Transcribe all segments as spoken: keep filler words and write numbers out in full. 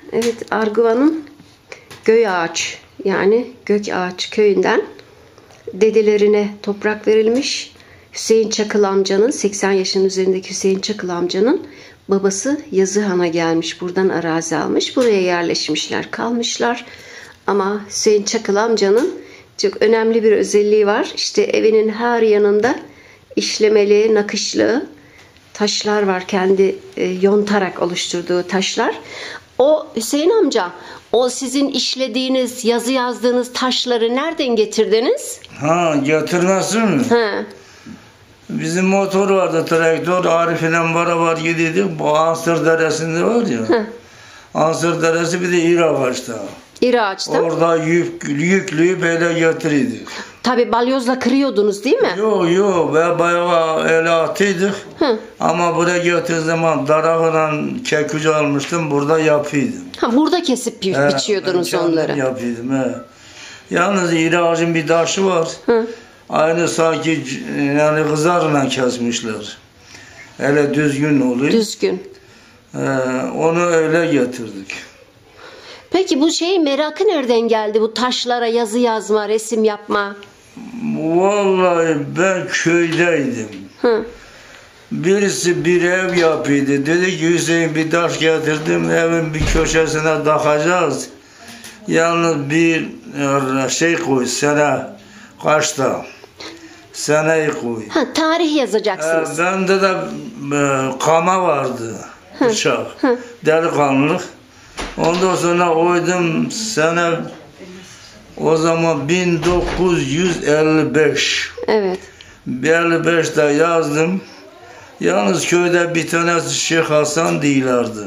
Evet, Arguva'nın Göyağaç yani Gökağaç köyünden dedelerine toprak verilmiş. Hüseyin Çakıl amcanın, seksen yaşın üzerindeki Hüseyin Çakıl amcanın babası Yazıhan'a gelmiş. Buradan arazi almış. Buraya yerleşmişler, kalmışlar. Ama Hüseyin Çakıl amcanın çok önemli bir özelliği var. İşte evinin her yanında işlemeli, nakışlı taşlar var. Kendi e, yontarak oluşturduğu taşlar. O Hüseyin amca, o sizin işlediğiniz, yazı yazdığınız taşları nereden getirdiniz? Ha, getirmesin mi? Ha. Bizim motor vardı, traktör. Arif ile beraber gidiyorduk. Bu Ansır Deresi'nde var ya. Ha. Ansır Deresi bir de İraç'ta. İraç'ta. Orada yük, yüklüyü böyle getiriyorduk. Tabi balyozla kırıyordunuz değil mi? Yok yok, ben bayağı ele attıydık. Hı. Ama buraya götürdüğüm zaman darağıyla kekucu almıştım, burada yapıyordum. Ha, burada kesip bi He, biçiyordunuz ben onları. Yapıyordum, he. Yalnız iri ağacın bir taşı var. Hı. Aynı sanki yani kızarla kesmişler. Hele düzgün oluyor. Düzgün. Ee, onu öyle getirdik. Peki bu şey merakı nereden geldi? Bu taşlara yazı yazma, resim yapma. Vallahi ben köydeydim. Hı. Birisi bir ev yapıyordu. Dedi ki Hüseyin bir taş getirdim, evin bir köşesine takacağız. Yalnız bir şey koy, sene kaçta? Seneyi koy. Ha, tarih yazacaksınız. Ee, bende de e, kama vardı. Bıçak. Delikanlılık. Ondan sonra koydum sene o zaman bin dokuz yüz elli beş. Evet. elli beşte yazdım. Yalnız köyde bir tanesi Şeyh Hasan değillerdi.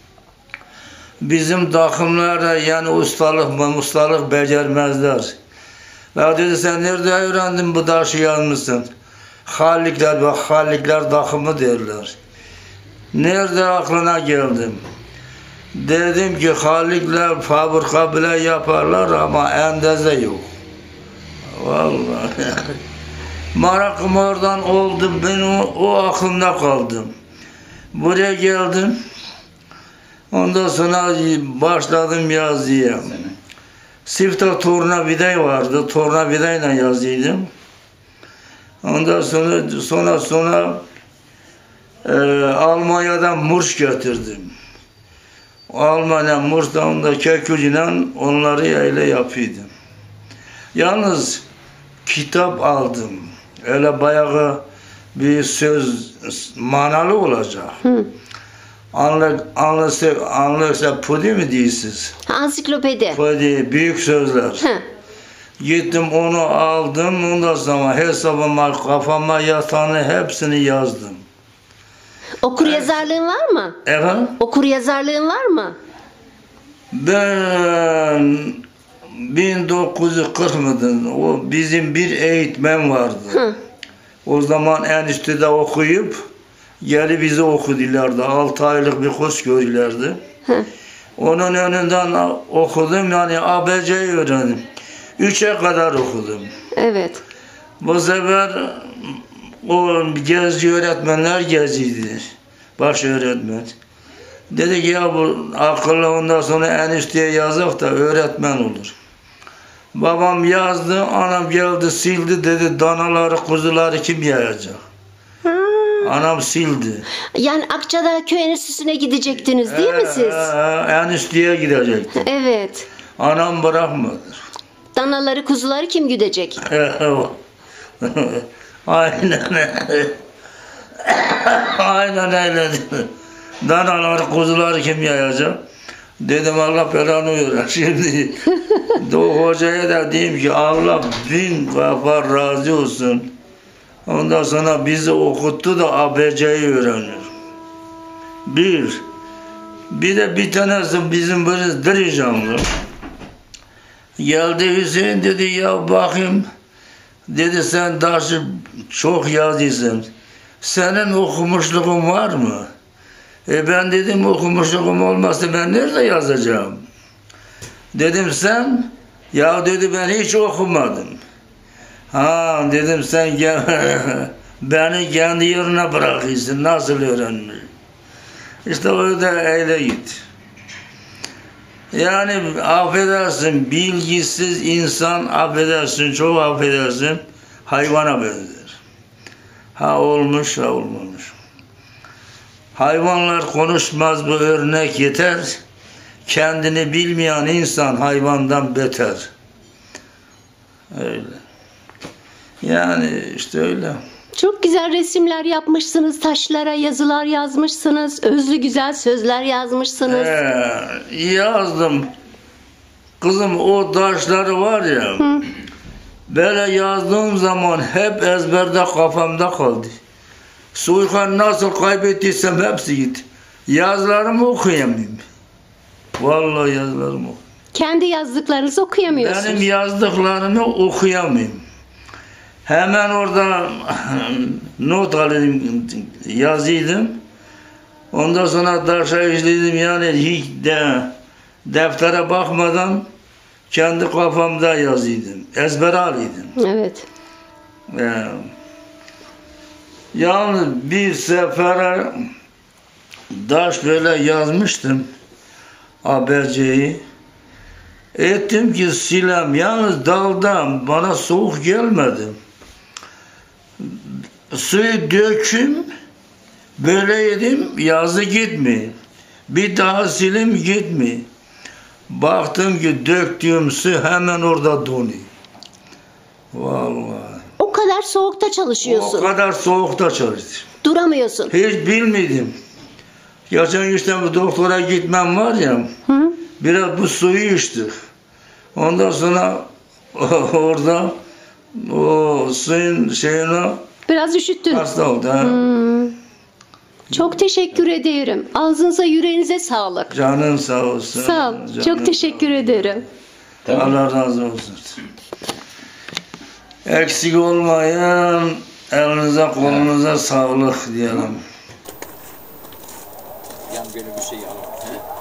Bizim takımlarda yani ustalık ustalık becermezler. Ya dedi sen nerede öğrendin bu taşı yazmışsın? Halikler bak Halikler takımı derler. Nerede aklına geldim? Dedim ki Halikler fabrika bile yaparlar ama endeze yok. Vallahi. Merakım oradan oldu, ben o, o aklımda kaldım. Buraya geldim. Ondan sonra başladım yazıya. Sifta tornavida vardı, tornavidayla yazıyordum. Ondan sonra sonra sonra e, Almanya'dan murş getirdim. Almanya murştan da kekücüyle onları öyle yapıyordum. Yalnız kitap aldım. Öyle bayağı bir söz manalı olacak. Hı. Anlık, anlıksa, anlıksa pudi mi diyorsunuz? Ansiklopedi. Pudi, büyük sözler. Hı. Gittim onu aldım, ondan sonra hesabıma, kafama yatanı hepsini yazdım. Okur yazarlığın var mı? Efendim? Okur yazarlığın var mı? Ben bin dokuz yüz kırk mıydı? O bizim bir eğitmen vardı. Hı. O zaman enstitüde okuyup gelip bizi okudulardı. Altı aylık bir kurs gördülerdi. Hı. Onun önünden okudum, yani A B C'yi öğrendim. Üçe kadar okudum. Evet. Bu sefer o gezi öğretmenler geziydi. Baş öğretmen. Dedi ki ya bu akıllı ondan sonra enişteye yazık da öğretmen olur. Babam yazdı, anam geldi sildi, dedi danaları kuzuları kim yayacak? Ha. Anam sildi. Yani Akçadağ Köy Enstitüsü'ne gidecektiniz değil mi siz? Ee, enişteye gidecektim. Evet. Anam bırakmadı. Danaları kuzuları kim güdecek? Aynen Aynen öyle. Danaları kuzuları kim yayacak? Dedim Allah belanı verir. Şimdi o hocaya da diyeyim ki Allah bin defa razı olsun. Ondan sonra bizi okuttu da A B C'yi öğrenir. Bir. Bir de bir tanesi bizim böyle dirijanlı. Geldi Hüseyin dedi ya bakayım. Dedi sen taşı çok yazıyorsun. Senin okumuşluğun var mı? E ben dedim okumuşluğum olmazsa ben nerede yazacağım? Dedim sen? Ya dedi ben hiç okumadım. Ha dedim sen gel, beni kendi yerine bırakıyorsun. Nasıl öğrenmiş? İşte öyle öyle git. Yani affedersin, bilgisiz insan affedersin, çok affedersin, hayvana benzer. Ha olmuş, ha olmamış. Hayvanlar konuşmaz, bu örnek yeter. Kendini bilmeyen insan hayvandan beter. Öyle. Yani işte öyle. Çok güzel resimler yapmışsınız, taşlara yazılar yazmışsınız, özlü güzel sözler yazmışsınız. Ee, yazdım. Kızım o taşları var ya, Hı. böyle yazdığım zaman hep ezberde kafamda kaldı. Soykan nasıl kaybettiysem hepsi gitti. Yazılarımı okuyamıyorum. Vallahi yazılarımı okuyamıyorum. Kendi yazdıklarınızı okuyamıyorsunuz. Benim yazdıklarımı okuyamıyorum. Hemen orada not alayım, yazıyordum. Ondan sonra taşa işledim, yani hiç de deftere bakmadan kendi kafamda yazıyordum. Ezber alıyordum. Evet. Ee, yalnız bir sefere taş böyle yazmıştım, A B C'yi. Ettim ki silem, yalnız daldan bana soğuk gelmedi. Suyu döküm, böyle yedim, yazı gitmiyor. Bir daha silim gitmiyor. Baktım ki döktüğüm su hemen orada donuyor. Vallahi. O kadar soğukta O çalışıyorsun. kadar soğukta çalıştım. Duramıyorsun. Hiç bilmedim. Geçen işte bu doktora gitmem var ya, Hı? biraz bu suyu içtik. Ondan sonra orada o suyun şeyine Biraz üşüttün. hasta oldu. Ha. Hmm. Çok teşekkür ederim. Ağzınıza, yüreğinize sağlık. Canın sağ olsun. Sağ ol. Canın Çok teşekkür ederim. Allah razı olsun. Eksik olmayan elinize kolunuza sağlık diyelim. Yan böyle bir şey alalım.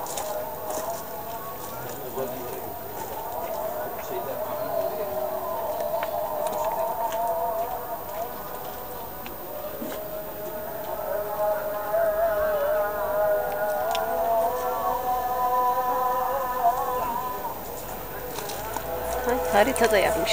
Haritada yapmış.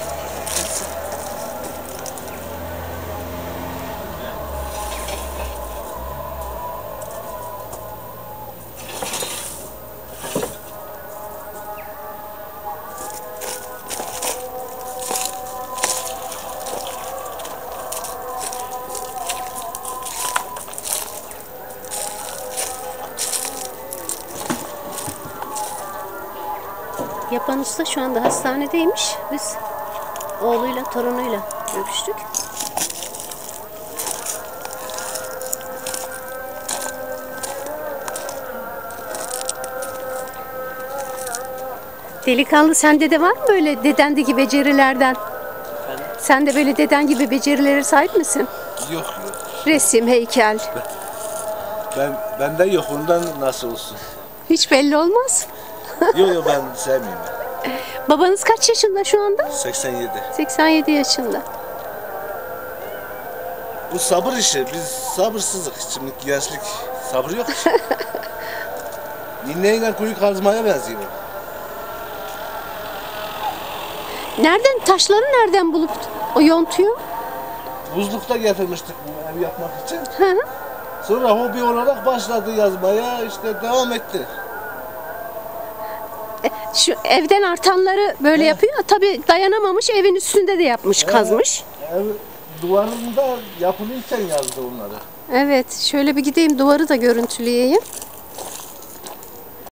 Yapan usta şu anda hastanedeymiş. Biz oğluyla, torunuyla görüştük. Delikanlı, sende de var mı böyle dedendeki becerilerden? Efendim? Sen de böyle deden gibi becerilere sahip misin? Yok yok. Resim, heykel. Ben benden yok, ondan nasıl olsun? Hiç belli olmaz. Yok yok, ben sevmiyorum. Babanız kaç yaşında şu anda? seksen yedi. seksen yedi yaşında. Bu sabır işi, biz sabırsızlık. Şimdi gençlik sabır yok. Ninneyle kuyu kazmaya benziyor. Nereden, taşları nereden bulup o yontuyor? Buzlukta getirmiştik bu ev yapmak için. Hı hı. Sonra hobi olarak başladı yazmaya, işte devam etti. Şu evden artanları böyle He. yapıyor. Tabii dayanamamış, evin üstünde de yapmış, kazmış. Ev duvarında yapılırken yazdı onları. Evet, şöyle bir gideyim, duvarı da görüntüleyeyim.